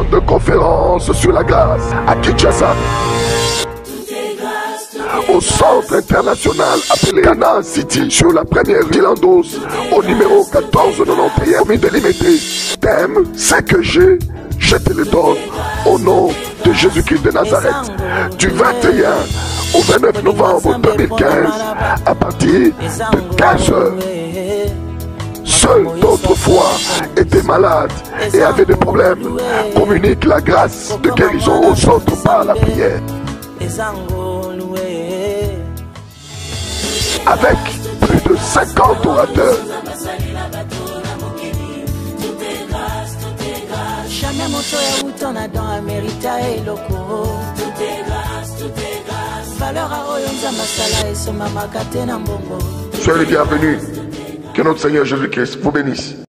de conférence sur la grâce à Kinshasa, au centre international appelé Canaan City, sur la première Dilandos, au numéro 1491, commune de Limité. Thème, c'est que je te le donne au nom de Jésus-Christ de Nazareth. Du 21 au 29 novembre 2015, à partir de 15 heures. Ceux d'autrefois étaient malades et avaient des problèmes. Communique la grâce de guérison aux autres par la prière. Avec plus de 50 orateurs. Soyez les bienvenus. Que notre Seigneur Jésus-Christ vous bénisse.